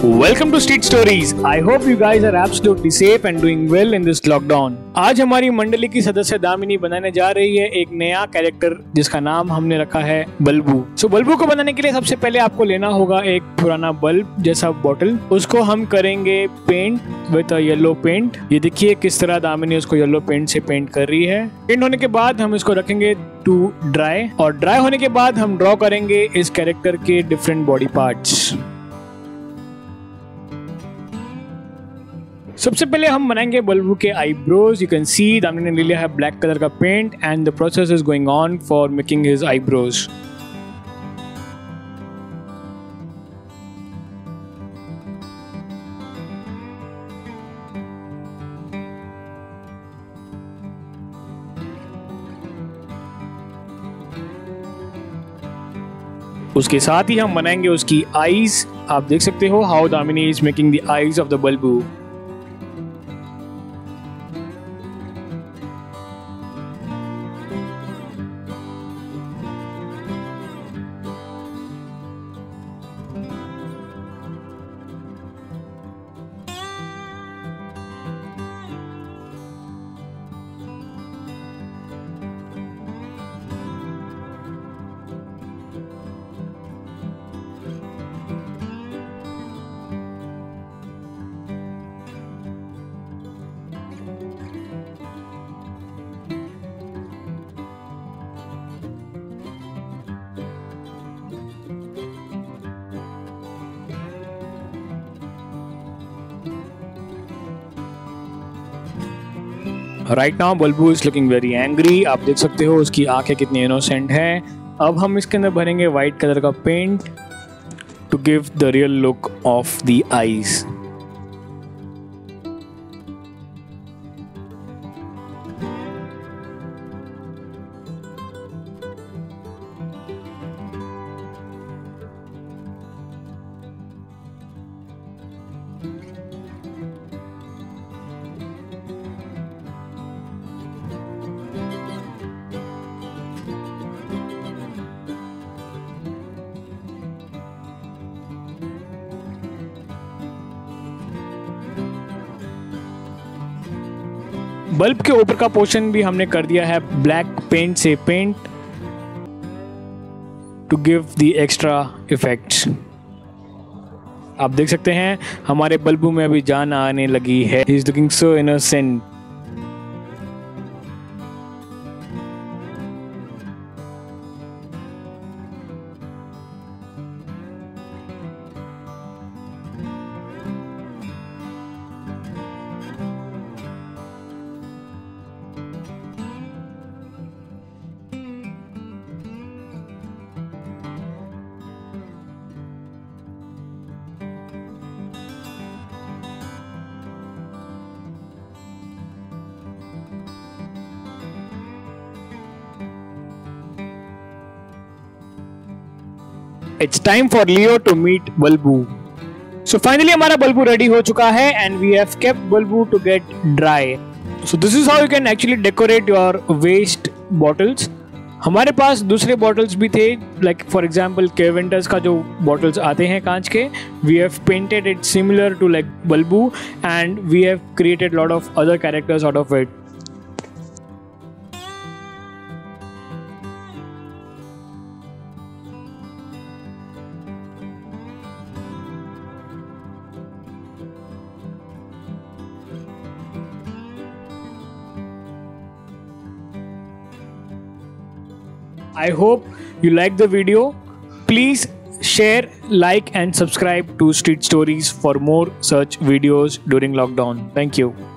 Welcome to Street Stories. I hope you guys are absolutely safe and doing well in this lockdown. आज हमारी मंडली की सदस्य दामिनी बनाने जा रही है एक नया कैरेक्टर जिसका नाम हमने रखा है बल्बू। बल्बू को बनाने के लिए सबसे पहले आपको लेना होगा एक पुराना बल्ब जैसा बॉटल। उसको हम करेंगे पेंट विद येलो पेंट। ये देखिए किस तरह दामिनी उसको येलो पेंट से पेंट कर रही है। पेंट होने के बाद हम इसको रखेंगे टू ड्राई, और ड्राई होने के बाद हम ड्रॉ करेंगे इस कैरेक्टर के डिफरेंट बॉडी पार्ट्स। सबसे पहले हम बनाएंगे बल्बू के eyebrows. You can see Damini ने ले लिया है ब्लैक कलर का paint and the process is going on for making his eyebrows. उसके साथ ही हम बनाएंगे उसकी आईज। आप देख सकते हो how Damini is making the eyes of the बल्बू। राइट नाउ बल्बू इज लुकिंग वेरी एंग्री। आप देख सकते हो उसकी आंखें कितनी इनोसेंट हैं। अब हम इसके अंदर भरेंगे व्हाइट कलर का paint to give the real look of the eyes. Bulb के ऊपर का पोर्शन भी हमने कर दिया है ब्लैक पेंट से paint to give the extra effects. आप देख सकते हैं हमारे बल्बू में अभी जान आने लगी है। He is looking so innocent. It's time for Leo to meet Balbu. So finally हमारा बल्बू रेडी हो चुका है and we have kept Balbu to get dry. So this is how you can actually decorate your waste bottles. हमारे पास दूसरे bottles भी थे, like for example Caventus का जो bottles आते हैं कांच के, we have painted it similar to like Balbu and we have created lot of other characters out of it. I hope you like the video. Please share, like and subscribe to Street Stories for more such videos during lockdown. Thank you.